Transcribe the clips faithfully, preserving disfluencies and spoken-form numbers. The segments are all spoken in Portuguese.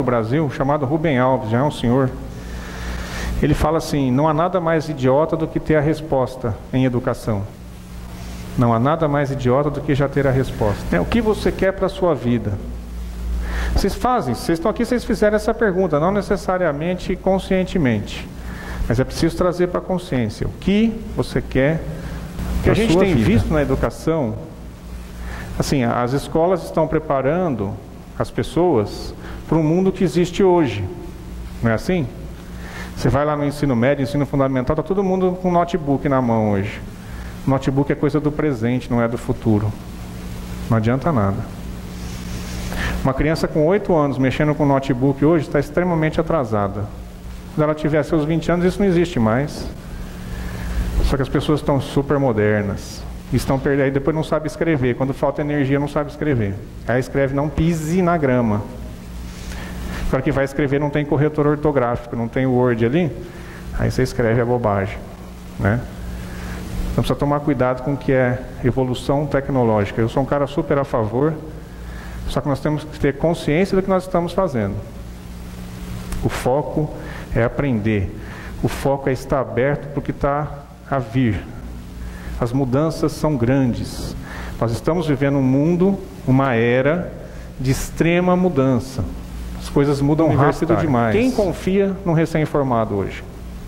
Brasil, chamado Rubem Alves, já é um senhor. Ele fala assim: não há nada mais idiota do que ter a resposta em educação. Não há nada mais idiota do que já ter a resposta. É, o que você quer para a sua vida? Vocês fazem, vocês estão aqui, vocês fizeram essa pergunta, não necessariamente conscientemente, mas é preciso trazer para a consciência o que você quer. O que a gente tem visto na educação, assim, as escolas estão preparando as pessoas para o mundo que existe hoje, não é assim? Você vai lá no ensino médio, ensino fundamental, está todo mundo com notebook na mão hoje. Notebook é coisa do presente, não é do futuro. Não adianta nada. Uma criança com oito anos mexendo com notebook hoje está extremamente atrasada. Quando ela tiver seus vinte anos, isso não existe mais. Só que as pessoas estão super modernas. Estão perdendo, aí depois não sabe escrever. Quando falta energia, não sabe escrever. Aí escreve: não pise na grama. Para que vai escrever, não tem corretor ortográfico, não tem Word ali, aí você escreve a bobagem, né? Então precisa tomar cuidado com o que é evolução tecnológica. Eu sou um cara super a favor, só que nós temos que ter consciência do que nós estamos fazendo. O foco é aprender, o foco é estar aberto para o que está a vir. As mudanças são grandes. Nós estamos vivendo um mundo, uma era de extrema mudança. As coisas mudam rápido demais. Quem confia num recém-formado hoje?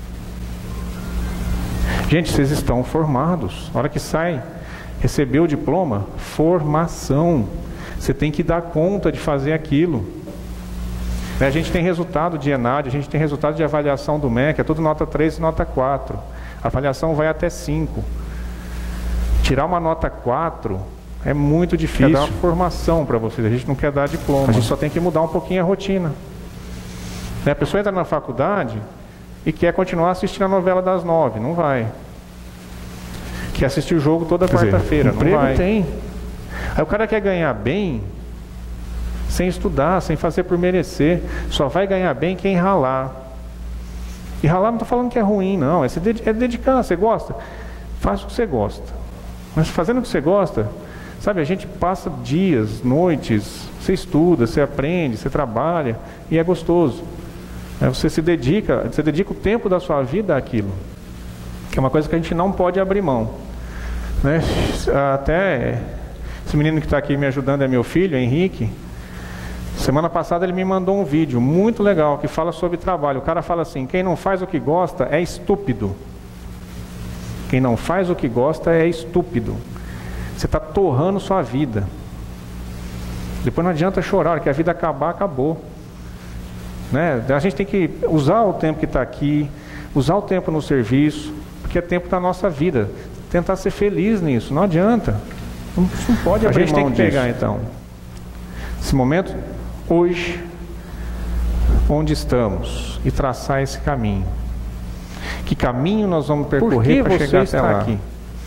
Gente, vocês estão formados. Na hora que sai, recebeu o diploma, formação. Você tem que dar conta de fazer aquilo. A gente tem resultado de ENAD, a gente tem resultado de avaliação do M E C, é tudo nota três e nota quatro. A avaliação vai até cinco. Tirar uma nota quatro é muito difícil. Quer dar uma formação para vocês, a gente não quer dar diploma. A gente só tem que mudar um pouquinho a rotina. A pessoa entra na faculdade e quer continuar assistindo a novela das nove, não vai. Quer assistir o jogo toda quarta-feira, não vai. Tem. Aí o cara quer ganhar bem sem estudar, sem fazer por merecer. Só vai ganhar bem quem ralar. E ralar não estou falando que é ruim, não. É, se ded é dedicar. Você gosta? Faz o que você gosta. Mas fazendo o que você gosta, sabe, a gente passa dias, noites, você estuda, você aprende, você trabalha, e é gostoso. É, você se dedica, você dedica o tempo da sua vida àquilo, que é uma coisa que a gente não pode abrir mão, né? Até esse menino que está aqui me ajudando é meu filho, Henrique. Semana passada ele me mandou um vídeo muito legal que fala sobre trabalho. O cara fala assim: quem não faz o que gosta é estúpido. Quem não faz o que gosta é estúpido. Você está torrando sua vida. Depois não adianta chorar, que a vida acabar, acabou. Né? A gente tem que usar o tempo que está aqui, usar o tempo no serviço, porque é tempo da nossa vida. Tentar ser feliz nisso, não adianta. Não, não pode abrir mão disso. A gente tem que pegar então esse momento, hoje, onde estamos, e traçar esse caminho. Que caminho nós vamos percorrer para chegar até lá? Aqui?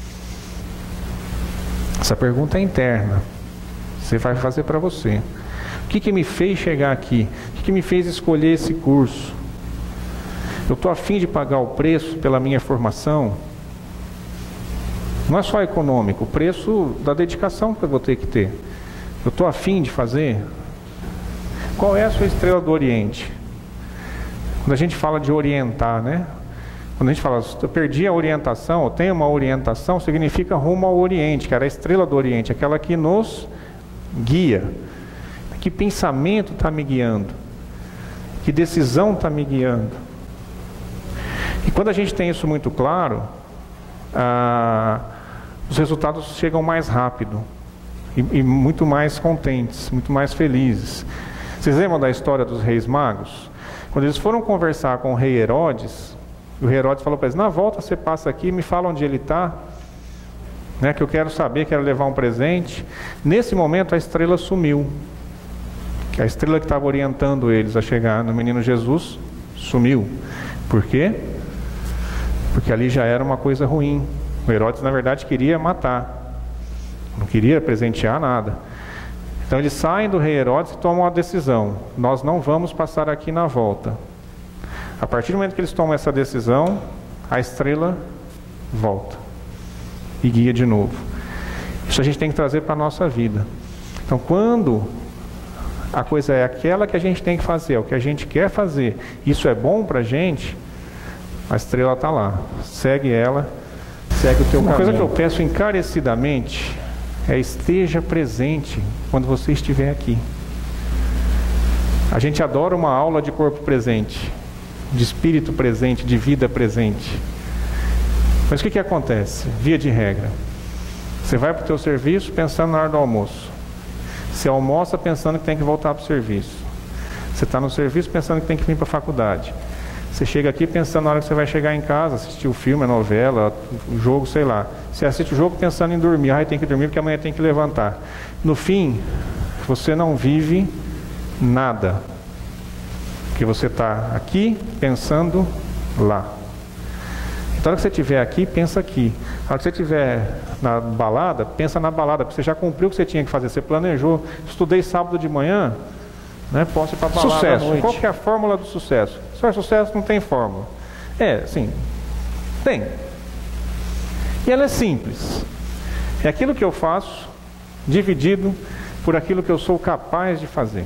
Essa pergunta é interna. Você vai fazer para você. O que, que me fez chegar aqui? O que, que me fez escolher esse curso? Eu estou a fim de pagar o preço pela minha formação? Não é só econômico, o preço da dedicação que eu vou ter que ter. Eu estou a fim de fazer? Qual é a sua estrela do Oriente? Quando a gente fala de orientar, né? Quando a gente fala, eu perdi a orientação, eu tenho uma orientação, significa rumo ao Oriente, que era a estrela do Oriente, aquela que nos guia. Que pensamento está me guiando? Que decisão está me guiando? E quando a gente tem isso muito claro, ah, os resultados chegam mais rápido e, e muito mais contentes, muito mais felizes. Vocês lembram da história dos reis magos? Quando eles foram conversar com o rei Herodes, o rei Herodes falou para eles: na volta você passa aqui e me fala onde ele está, né, que eu quero saber, quero levar um presente. Nesse momento a estrela sumiu. Que a estrela que estava orientando eles a chegar no menino Jesus sumiu. Por quê? Porque ali já era uma coisa ruim. O Herodes na verdade queria matar, não queria presentear nada. Então eles saem do rei Herodes e tomam a decisão: nós não vamos passar aqui na volta. A partir do momento que eles tomam essa decisão, a estrela volta e guia de novo. Isso a gente tem que trazer para a nossa vida. Então quando a coisa é aquela que a gente tem que fazer, é o que a gente quer fazer, isso é bom para a gente, a estrela está lá, segue ela, segue o teu caminho. Uma coisa que eu peço encarecidamente é esteja presente quando você estiver aqui. A gente adora uma aula de corpo presente, de espírito presente, de vida presente. Mas o que que acontece? Via de regra, você vai para o teu serviço pensando na hora do almoço. Você almoça pensando que tem que voltar para o serviço. Você está no serviço pensando que tem que vir para a faculdade. Você chega aqui pensando na hora que você vai chegar em casa, assistir o filme, a novela, o jogo, sei lá. Você assiste o jogo pensando em dormir. Ah, tem que dormir porque amanhã tem que levantar. No fim, você não vive nada. Porque você está aqui pensando lá. Então, na hora que você estiver aqui, pensa aqui. Na hora que você estiver na balada, pensa na balada, porque você já cumpriu o que você tinha que fazer. Você planejou. Estudei sábado de manhã, né? Posso ir para a balada Sucesso. à noite. Qual que é a fórmula do sucesso? Só é sucesso, não tem fórmula. É, sim, tem. E ela é simples. É aquilo que eu faço, dividido por aquilo que eu sou capaz de fazer.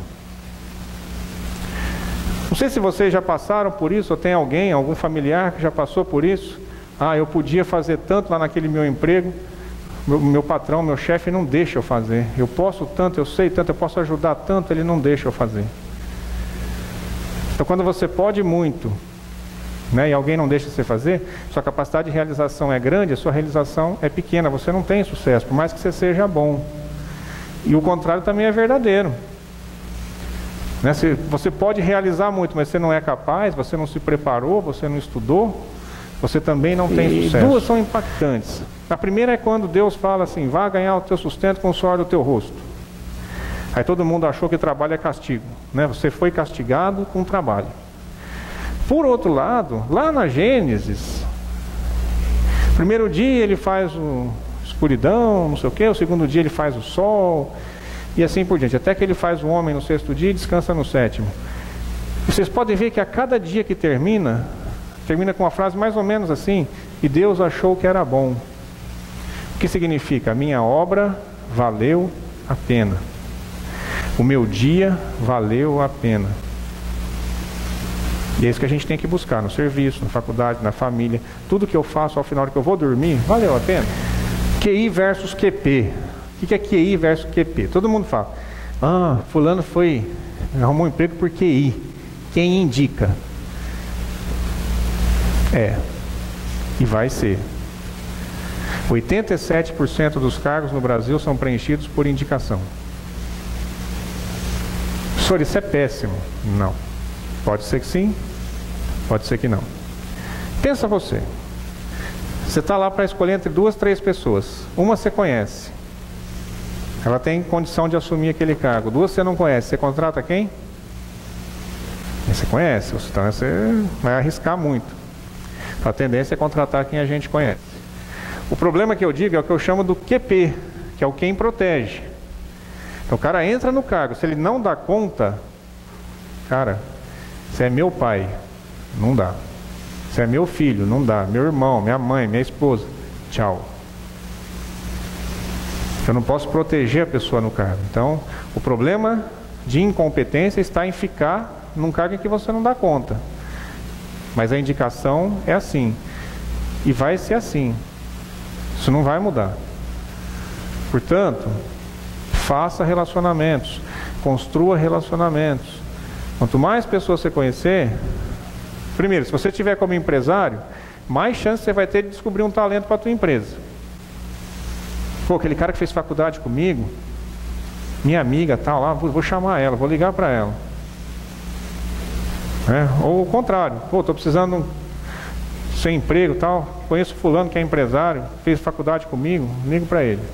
Não sei se vocês já passaram por isso, ou tem alguém, algum familiar que já passou por isso. Ah, eu podia fazer tanto lá naquele meu emprego, meu, meu patrão, meu chefe não deixa eu fazer. Eu posso tanto, eu sei tanto, eu posso ajudar tanto, ele não deixa eu fazer. Então, quando você pode muito, né, e alguém não deixa você fazer, sua capacidade de realização é grande, a sua realização é pequena, você não tem sucesso, por mais que você seja bom. E o contrário também é verdadeiro. Né, se, você pode realizar muito, mas você não é capaz, você não se preparou, você não estudou, você também não tem E sucesso. duas são impactantes. A primeira é quando Deus fala assim, vá ganhar o teu sustento com o suor do teu rosto. Aí todo mundo achou que trabalho é castigo, né? Você foi castigado com o trabalho. Por outro lado, lá na Gênesis, primeiro dia ele faz o escuridão, não sei o quê, o segundo dia ele faz o sol, e assim por diante, até que ele faz o homem no sexto dia e descansa no sétimo. Vocês podem ver que a cada dia que termina, termina com uma frase mais ou menos assim, e Deus achou que era bom. O que significa? A minha obra valeu a pena. O meu dia valeu a pena. E é isso que a gente tem que buscar no serviço, na faculdade, na família. Tudo que eu faço ao final que eu vou dormir, valeu a pena? Q I versus Q P. O que é Q I versus Q P? Todo mundo fala, ah, fulano foi, arrumou um emprego por Q I. Quem indica? É, e vai ser. oitenta e sete por cento dos cargos no Brasil são preenchidos por indicação. Senhor, isso é péssimo. Não. Pode ser que sim, pode ser que não. Pensa você. Você está lá para escolher entre duas, três pessoas. Uma você conhece. Ela tem condição de assumir aquele cargo. Duas você não conhece. Você contrata quem? Você conhece. Então você vai arriscar muito. A tendência é contratar quem a gente conhece. O problema que eu digo é o que eu chamo do Q P, que é o quem protege. Então o cara entra no cargo, se ele não dá conta, cara, se é meu pai, não dá. Se é meu filho, não dá. Meu irmão, minha mãe, minha esposa, tchau. Eu não posso proteger a pessoa no cargo. Então, o problema de incompetência está em ficar num cargo em que você não dá conta. Mas a indicação é assim. E vai ser assim. Isso não vai mudar. Portanto, faça relacionamentos, construa relacionamentos. Quanto mais pessoas você conhecer, primeiro, se você tiver como empresário, mais chance você vai ter de descobrir um talento para a tua empresa. Pô, aquele cara que fez faculdade comigo, minha amiga, tal, lá, vou, vou chamar ela, vou ligar para ela. É, ou o contrário, pô, estou precisando sem emprego, tal, conheço fulano que é empresário, fez faculdade comigo, ligo para ele.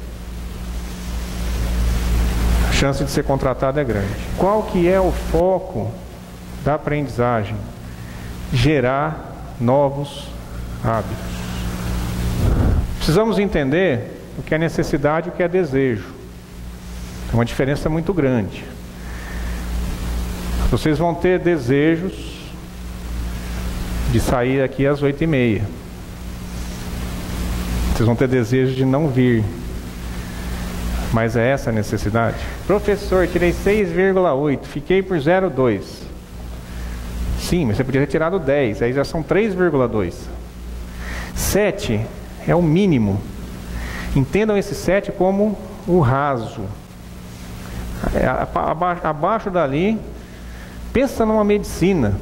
A chance de ser contratado é grande. Qual que é o foco da aprendizagem? Gerar novos hábitos. Precisamos entender o que é necessidade e o que é desejo. É uma diferença muito grande. Vocês vão ter desejos de sair aqui às oito e meia. Vocês vão ter desejo de não vir. Mas é essa a necessidade? Professor, tirei seis vírgula oito, fiquei por zero vírgula dois. Sim, mas você podia ter tirado dez, aí já são três vírgula dois. sete é o mínimo. Entendam esse sete como o raso. É, abaixo, abaixo dali, pensa numa medicina.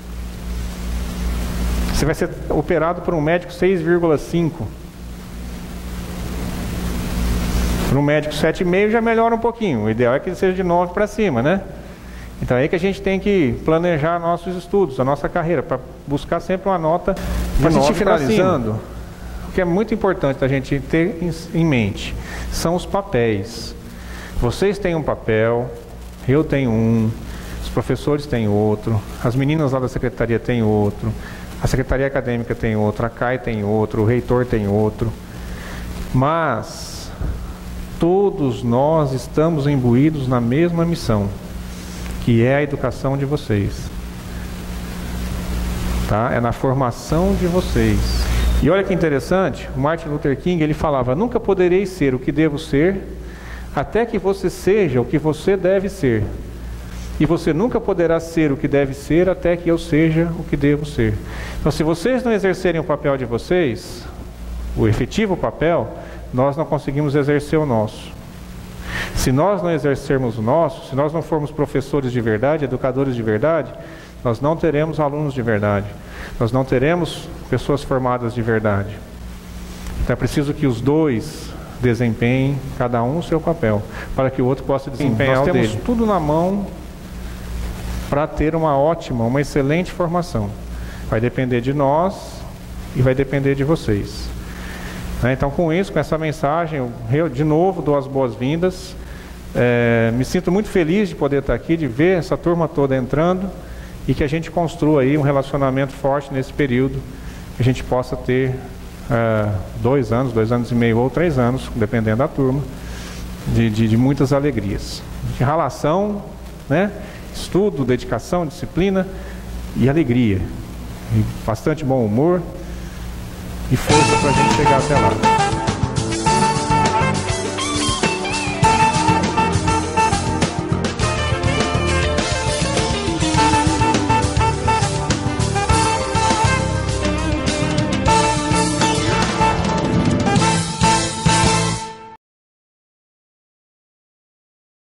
Você vai ser operado por um médico seis vírgula cinco. Para um médico sete vírgula cinco já melhora um pouquinho. O ideal é que ele seja de nove para cima, né? Então é aí que a gente tem que planejar nossos estudos, a nossa carreira, para buscar sempre uma nota de nove. Finalizando, o que é muito importante a gente ter em mente são os papéis. Vocês têm um papel, eu tenho um, os professores têm outro, as meninas lá da secretaria têm outro, a secretaria acadêmica tem outro, a C A I tem outro, o reitor tem outro. Mas todos nós estamos imbuídos na mesma missão, que é a educação de vocês, tá? É na formação de vocês. E olha que interessante, o Martin Luther King, ele falava: nunca poderei ser o que devo ser, até que você seja o que você deve ser. E você nunca poderá ser o que deve ser, até que eu seja o que devo ser. Então, se vocês não exercerem o papel de vocês, o efetivo papel, nós não conseguimos exercer o nosso. Se nós não exercermos o nosso, se nós não formos professores de verdade, educadores de verdade, nós não teremos alunos de verdade. Nós não teremos pessoas formadas de verdade. Então é preciso que os dois desempenhem, cada um o seu papel, para que o outro possa desempenhar o dele. Nós temos tudo na mão para ter uma ótima, uma excelente formação. Vai depender de nós e vai depender de vocês. Então, com isso, com essa mensagem, eu de novo dou as boas-vindas. É, me sinto muito feliz de poder estar aqui, de ver essa turma toda entrando e que a gente construa aí um relacionamento forte nesse período, que a gente possa ter é, dois anos, dois anos e meio ou três anos, dependendo da turma, de, de, de muitas alegrias. De relação, né? Estudo, dedicação, disciplina e alegria. E bastante bom humor e força para a gente chegar até lá.